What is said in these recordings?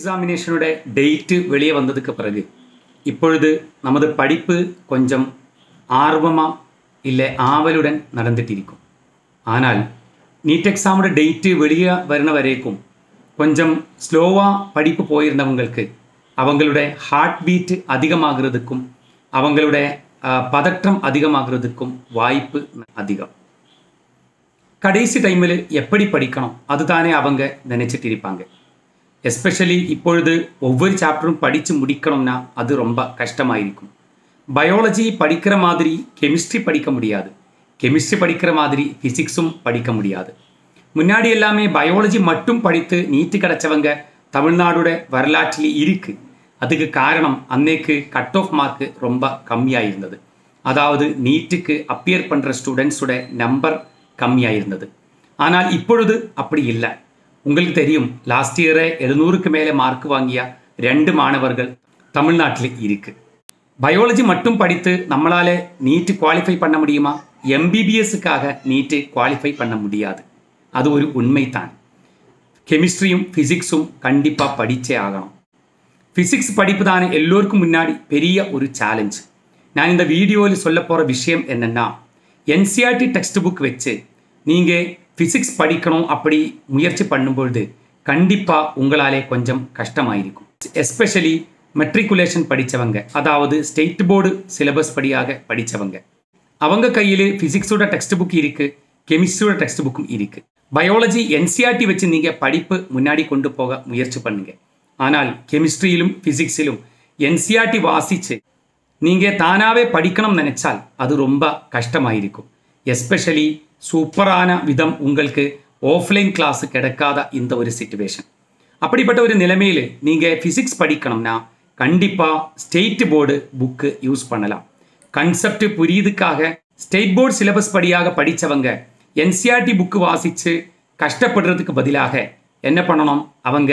எக்ஸாமினேஷனோட date வெளியே வந்ததுக்கு பிறகு இப்பொழுது நமது படிப்பு கொஞ்சம் ஆர்வமாக இல்லை ஆவலுடன் நடந்துட்டு இருக்கும். ஆனால் நீட் எக்ஸாமோட டேட்டு வெளியே வரண வரைக்கும் கொஞ்சம் ஸ்லோவாக படிப்பு போயிருந்தவங்களுக்கு அவங்களுடைய ஹார்ட் பீட் அதிகமாகிறதுக்கும் அவங்களுடைய பதற்றம் அதிகமாகிறதுக்கும் வாய்ப்பு அதிகம். கடைசி டைமில் எப்படி படிக்கணும் அதுதானே அவங்க நினச்சிட்டு இருப்பாங்க. எஸ்பெஷலி இப்பொழுது ஒவ்வொரு சாப்டரும் படித்து முடிக்கணும்னா அது ரொம்ப கஷ்டமாக இருக்கும். பயாலஜி படிக்கிற மாதிரி கெமிஸ்ட்ரி படிக்க முடியாது, கெமிஸ்ட்ரி படிக்கிற மாதிரி ஃபிசிக்ஸும் படிக்க முடியாது. முன்னாடி எல்லாமே பயாலஜி மட்டும் படித்து நீட்டு கிடச்சவங்க தமிழ்நாடோட வரலாற்றில் இருக்குது. அதுக்கு காரணம் அன்னைக்கு கட் ஆஃப் மார்க்கு ரொம்ப கம்மியாக இருந்தது. அதாவது நீட்டுக்கு அப்பியர் பண்ணுற ஸ்டூடெண்ட்ஸோட நம்பர் கம்மியாக இருந்தது. ஆனால் இப்பொழுது அப்படி இல்லை. உங்களுக்கு தெரியும், லாஸ்ட் இயரை 700க்கு மேலே மார்க் வாங்கிய 2 மாணவர்கள் தமிழ்நாட்டில் இருக்குது. பயாலஜி மட்டும் படித்து நம்மளால் நீட்டு குவாலிஃபை பண்ண முடியுமா? எம்பிபிஎஸ்ஸுக்காக நீட்டு குவாலிஃபை பண்ண முடியாது. அது ஒரு உண்மைதான். கெமிஸ்ட்ரியும் ஃபிசிக்ஸும் கண்டிப்பாக படித்தே ஆகணும். ஃபிசிக்ஸ் படிப்பு தானே எல்லோருக்கும் முன்னாடி பெரிய ஒரு சேலஞ்ச். நான் இந்த வீடியோவில் சொல்ல போகிற விஷயம் என்னென்னா, என்சிஆர்டி டெக்ஸ்ட் புக் வச்சு நீங்கள் ஃபிசிக்ஸ் படிக்கணும் அப்படி முயற்சி பண்ணும்பொழுது கண்டிப்பாக உங்களாலே கொஞ்சம் கஷ்டமாயிருக்கும். எஸ்பெஷலி மெட்ரிகுலேஷன் படித்தவங்க, அதாவது ஸ்டேட் போர்டு சிலபஸ் படியாக படித்தவங்க, அவங்க கையில் ஃபிசிக்ஸோட டெக்ஸ்ட் புக் இருக்குது, கெமிஸ்ட்ரியோட டெக்ஸ்ட் புக்கும் இருக்குது. பயாலஜி என்சிஆர்டி வச்சு நீங்கள் படிப்பு முன்னாடி கொண்டு போக முயற்சி பண்ணுங்கள். ஆனால் கெமிஸ்ட்ரியிலும் ஃபிசிக்ஸிலும் என்சிஆர்டி வாசித்து நீங்கள் தானாகவே படிக்கணும்னு நினச்சால் அது ரொம்ப கஷ்டமாயிருக்கும். எஸ்பெஷலி சூப்பரான விதம் உங்களுக்கு ஆஃப்லைன் கிளாஸ் கிடைக்காத இந்த ஒரு சிச்சுவேஷன். அப்படிப்பட்ட ஒரு நிலைமையில் நீங்கள் ஃபிசிக்ஸ் படிக்கணும்னா கண்டிப்பாக ஸ்டேட் போர்டு புக்கு யூஸ் பண்ணலாம். கன்செப்ட் புரியுதுக்காக ஸ்டேட் போர்டு சிலபஸ் படியாக படித்தவங்க என்சிஆர்டி புக்கு வாசித்து கஷ்டப்படுறதுக்கு பதிலாக என்ன பண்ணணும்,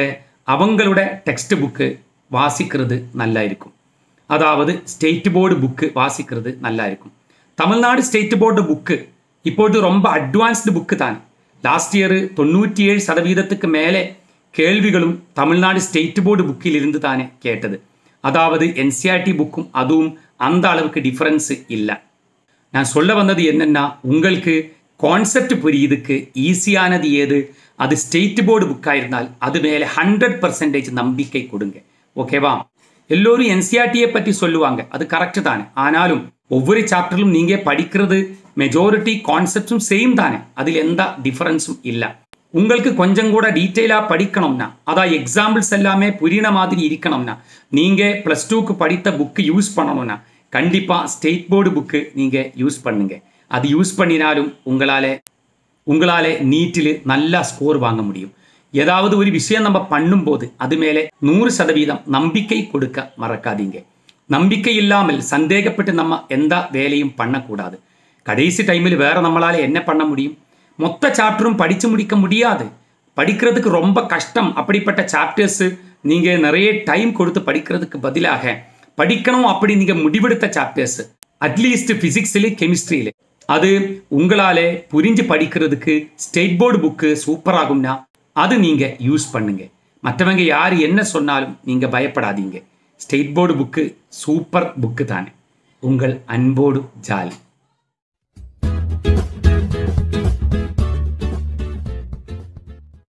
அவங்களோட டெக்ஸ்ட் புக்கு வாசிக்கிறது நல்லா இருக்கும். அதாவது ஸ்டேட் போர்டு புக்கு வாசிக்கிறது நல்லா இருக்கும். தமிழ்நாடு ஸ்டேட் போர்டு புக்கு இப்போது ரொம்ப அட்வான்ஸ்டு புக்கு தான். லாஸ்ட் இயர் 97% மேலே கேள்விகளும் தமிழ்நாடு ஸ்டேட் போர்டு புக்கில் இருந்து தானே கேட்டது. அதாவது என்சிஆர்டி புக்கும் அதுவும் அந்த அளவுக்கு டிஃப்ரென்ஸு இல்லை. நான் சொல்ல வந்தது என்னென்னா, உங்களுக்கு கான்செப்ட் புரியுதுக்கு ஈஸியானது ஏது, அது ஸ்டேட் போர்டு புக்காக இருந்தால் அது மேலே 100% நம்பிக்கை கொடுங்க. ஓகேவா? எல்லோரும் என்சிஆர்டியை பற்றி சொல்லுவாங்க, அது கரெக்டு தானே. ஆனாலும் ஒவ்வொரு சாப்டரிலும் நீங்கள் படிக்கிறது மெஜாரிட்டி கான்செப்ட்ஸும் சேம் தானே, அதில் எந்த டிஃபரன்ஸும் இல்லை. உங்களுக்கு கொஞ்சம் கூட டீட்டெயிலாக படிக்கணும்னா, அதான் எக்ஸாம்பிள்ஸ் எல்லாமே புரியின மாதிரி இருக்கணும்னா, நீங்கள் +2க்கு படித்த புக்கு யூஸ் பண்ணணும்னா கண்டிப்பாக ஸ்டேட் போர்டு புக்கு நீங்கள் யூஸ் பண்ணுங்க. அது யூஸ் பண்ணினாலும் உங்களால் நீட்டில் நல்லா ஸ்கோர் வாங்க முடியும். ஏதாவது ஒரு விஷயம் நம்ம பண்ணும்போது அது மேலே 100% நம்பிக்கை கொடுக்க மறக்காதீங்க. நம்பிக்கை இல்லாமல் சந்தேகப்பட்டு நம்ம எந்த வேலையும் பண்ணக்கூடாது. கடைசி டைமில் வேறு நம்மளால் என்ன பண்ண முடியும்? மொத்த சாப்டரும் படித்து முடிக்க முடியாது, படிக்கிறதுக்கு ரொம்ப கஷ்டம். அப்படிப்பட்ட சாப்டர்ஸு நீங்கள் நிறைய டைம் கொடுத்து படிக்கிறதுக்கு பதிலாக படிக்கணும் அப்படி நீங்கள் முடிவெடுத்த சாப்டர்ஸு அட்லீஸ்ட் ஃபிசிக்ஸில் கெமிஸ்ட்ரியில் அது உங்களால் புரிஞ்சு படிக்கிறதுக்கு ஸ்டேட் போர்டு புக்கு சூப்பராகும்னா அது நீங்கள் யூஸ் பண்ணுங்க. மற்றவங்க யார் என்ன சொன்னாலும் நீங்கள் பயப்படாதீங்க. State board book super book தானே. உங்கள் அன்போடு ஜாலி.